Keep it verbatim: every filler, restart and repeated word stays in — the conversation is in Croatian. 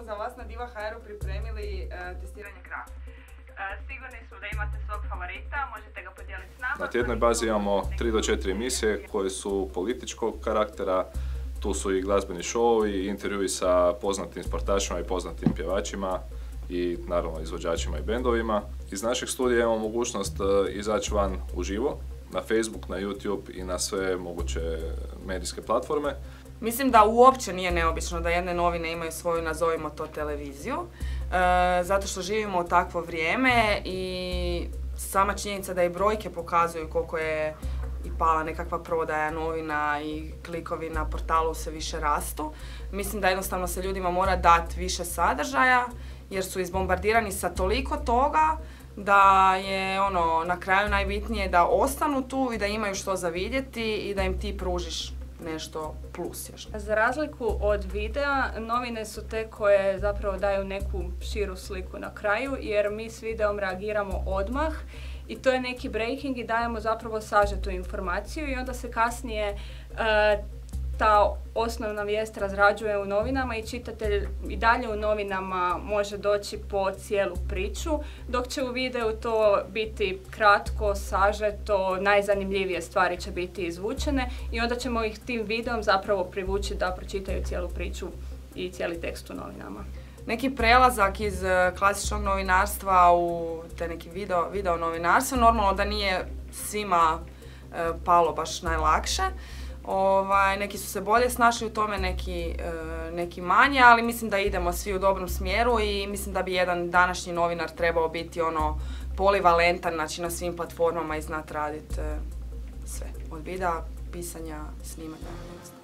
smo za vas na Diva ha er u pripremili uh, testiranje krave. Uh, sigurni smo da imate svog favorita, možete ga podijeliti s nama. Na tjednoj bazi imamo tri do četiri emisije koje su političkog karaktera. Tu su i glazbeni šovi, intervjui sa poznatim sportašima i poznatim pjevačima i naravno izvođačima i bendovima. Iz našeg studija imamo mogućnost izaći van uživo na Facebook, na YouTube i na sve moguće medijske platforme. Mislim da uopće nije neobično da jedne novine imaju svoju, nazovimo to, televiziju, e, zato što živimo u takvo vrijeme i sama činjenica da i brojke pokazuju koliko je i pala nekakva prodaja novina i klikovi na portalu sve više rastu. Mislim da jednostavno se ljudima mora dati više sadržaja jer su izbombardirani sa toliko toga da je ono na kraju najbitnije da ostanu tu i da imaju što za vidjeti i da im ti pružiš nešto plus još. Za razliku od videa, novine su te koje zapravo daju neku širu sliku na kraju jer mi s videom reagiramo odmah i to je neki breaking i dajemo zapravo sažetu informaciju i onda se kasnije uh, ta osnovna vijest razrađuje u novinama i čitatelj i dalje u novinama može doći po cijelu priču, dok će u videu to biti kratko, sažeto, najzanimljivije stvari će biti izvučene i onda ćemo ih tim videom zapravo privući da pročitaju cijelu priču i cijeli tekst u novinama. Neki prelazak iz klasičnog novinarstva u te neki video, video novinarstvo, normalno da nije svima e, palo baš najlakše. Ovaj, neki su se bolje snašli u tome, neki, e, neki manje, ali mislim da idemo svi u dobrom smjeru i mislim da bi jedan današnji novinar trebao biti ono polivalentan, znači na svim platformama i znati raditi e, sve. Od videa, pisanja, snimanja.